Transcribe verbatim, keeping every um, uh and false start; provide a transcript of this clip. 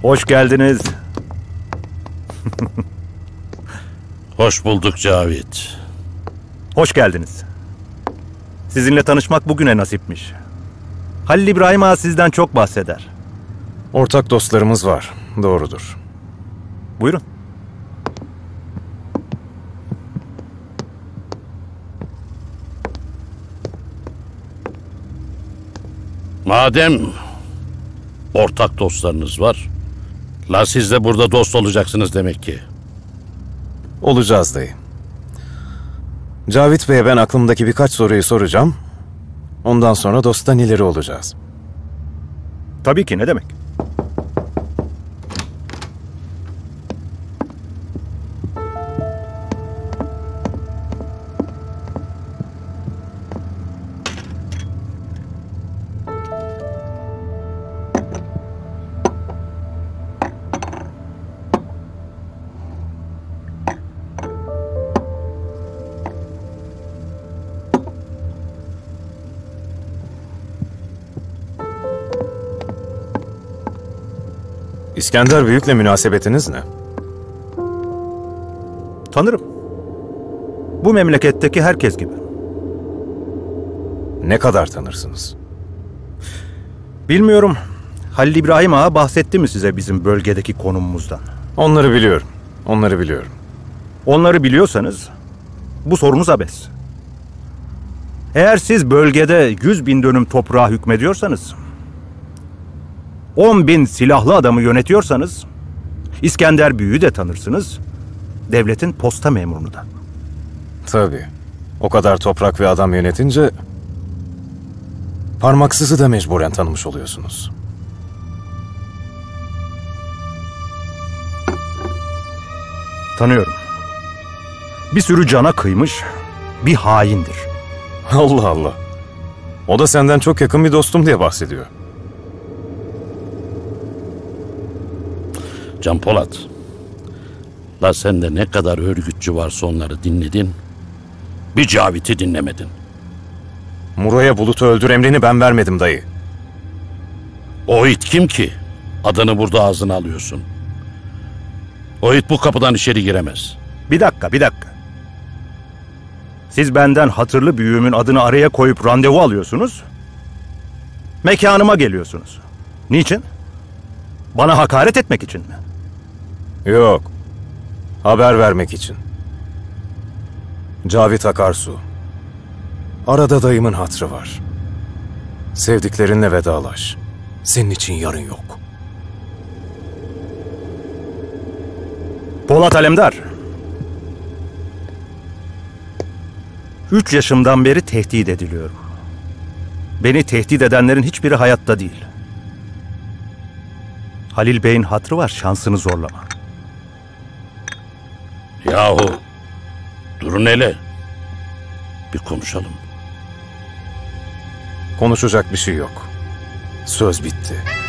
Hoş geldiniz. Hoş bulduk Cavit. Hoş geldiniz. Sizinle tanışmak bugüne nasipmiş. Halil İbrahim Ağa sizden çok bahseder. Ortak dostlarımız var, doğrudur. Buyurun. Madem ortak dostlarınız var, la siz de burada dost olacaksınız demek ki. Olacağız dayı. Cavit Bey'e ben aklımdaki birkaç soruyu soracağım. Ondan sonra dosttan ileri olacağız. Tabii ki, ne demek? İskender Büyük'le münasebetiniz ne? Tanırım. Bu memleketteki herkes gibi. Ne kadar tanırsınız? Bilmiyorum. Halil İbrahim Ağa bahsetti mi size bizim bölgedeki konumumuzdan? Onları biliyorum. Onları biliyorum. Onları biliyorsanız bu sorunuz abes. Eğer siz bölgede yüz bin dönüm toprağa hükmediyorsanız, on bin silahlı adamı yönetiyorsanız, İskender Büyük'ü de tanırsınız, devletin posta memurunu da. Tabii. O kadar toprak ve adam yönetince parmaksızı da mecburen tanımış oluyorsunuz. Tanıyorum. Bir sürü cana kıymış bir haindir. Allah Allah. O da senden çok yakın bir dostum diye bahsediyor. Can Polat, la sende ne kadar örgütçü varsa onları dinledin, bir Cavit'i dinlemedin. Muray'a Bulut'u öldür emrini ben vermedim dayı. O it kim ki? Adını burada ağzına alıyorsun. O it bu kapıdan içeri giremez. Bir dakika, bir dakika. Siz benden hatırlı büyüğümün adını araya koyup randevu alıyorsunuz. Mekanıma geliyorsunuz. Niçin? Bana hakaret etmek için mi? Yok. Haber vermek için. Cavit Akarsu. Arada dayımın hatrı var. Sevdiklerinle vedalaş. Senin için yarın yok. Polat Alemdar. Üç yaşımdan beri tehdit ediliyorum. Beni tehdit edenlerin hiçbiri hayatta değil. Halil Bey'in hatrı var, şansını zorlama. Yahu, durun hele. Bir konuşalım. Konuşacak bir şey yok. Söz bitti.